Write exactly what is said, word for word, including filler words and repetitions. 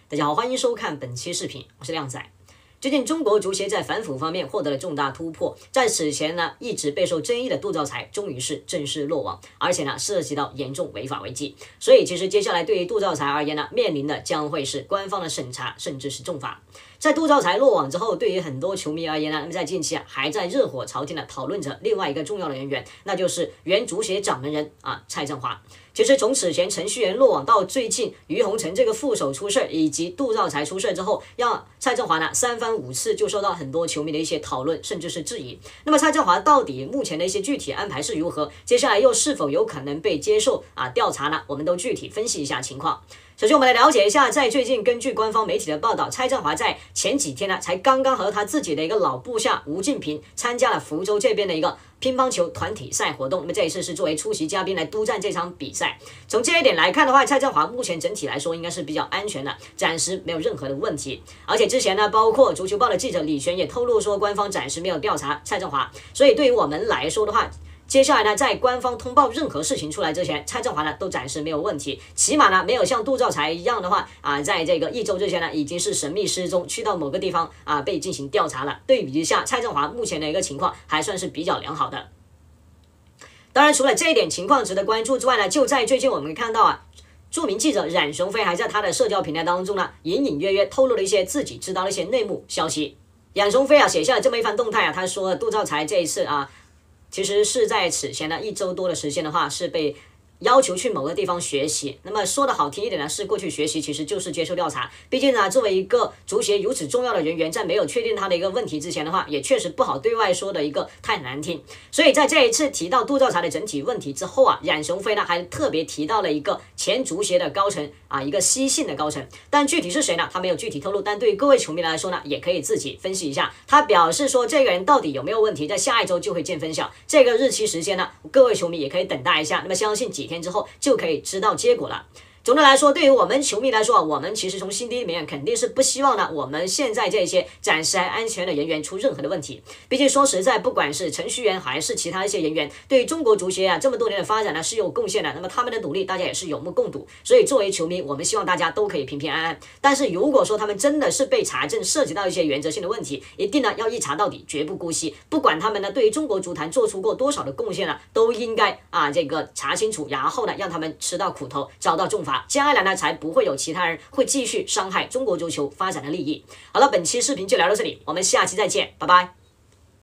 大家好，欢迎收看本期视频，我是靓仔。最近中国足协在反腐方面获得了重大突破，在此前呢一直备受争议的杜兆才终于是正式落网，而且呢涉及到严重违法违纪，所以其实接下来对于杜兆才而言呢，面临的将会是官方的审查，甚至是重罚。在杜兆才落网之后，对于很多球迷而言呢，那么在近期啊还在热火朝天的讨论着另外一个重要的人员，那就是原足协掌门人啊蔡振华。其实从此前程序员落网到最近于洪成这个副手出事，以及杜兆才出事之后，让蔡振华呢三番五次就受到很多球迷的一些讨论，甚至是质疑。那么蔡振华到底目前的一些具体安排是如何？接下来又是否有可能被接受啊调查呢？我们都具体分析一下情况。首先，我们来了解一下，在最近根据官方媒体的报道，蔡振华在前几天呢，才刚刚和他自己的一个老部下吴敬平参加了福州这边的一个乒乓球团体赛活动。那么这一次是作为出席嘉宾来督战这场比赛。从这一点来看的话，蔡振华目前整体来说应该是比较安全的，暂时没有任何的问题。而且之前呢，包括足球报的记者李璇也透露说，官方暂时没有调查蔡振华。所以对于我们来说的话，接下来呢，在官方通报任何事情出来之前，蔡振华呢都暂时没有问题，起码呢没有像杜兆才一样的话啊，在这个一周之前呢已经是神秘失踪，去到某个地方啊被进行调查了。对比一下蔡振华目前的一个情况，还算是比较良好的。当然，除了这一点情况值得关注之外呢，就在最近我们看到啊，著名记者冉雄飞还在他的社交平台当中呢，隐隐约约透露了一些自己知道的一些内幕消息。冉雄飞啊写下了这么一番动态啊，他说杜兆才这一次啊。其实是在此前的一周多的时间的话，是被要求去某个地方学习。那么说的好听一点呢，是过去学习，其实就是接受调查。毕竟呢，作为一个足协如此重要的人员，在没有确定他的一个问题之前的话，也确实不好对外说的一个太难听。所以在这一次提到杜兆才的整体问题之后啊，冉雄飞呢还特别提到了一个前足协的高层啊，一个西信的高层，但具体是谁呢？他没有具体透露。但对于各位球迷来说呢，也可以自己分析一下。他表示说，这个人到底有没有问题，在下一周就会见分晓。这个日期时间呢，各位球迷也可以等待一下。那么相信几天之后就可以知道结果了。总的来说，对于我们球迷来说，我们其实从心底里面肯定是不希望呢，我们现在这些暂时还安全的人员出任何的问题。毕竟说实在，不管是程序员还是其他一些人员，对于中国足协啊这么多年的发展呢是有贡献的。那么他们的努力，大家也是有目共睹。所以作为球迷，我们希望大家都可以平平安安。但是如果说他们真的是被查证，涉及到一些原则性的问题，一定呢要一查到底，绝不姑息。不管他们呢对于中国足坛做出过多少的贡献呢，都应该啊这个查清楚，然后呢让他们吃到苦头，遭到重罚。将来呢才不会有其他人会继续伤害中国足球发展的利益。好了，本期视频就聊到这里，我们下期再见，拜拜。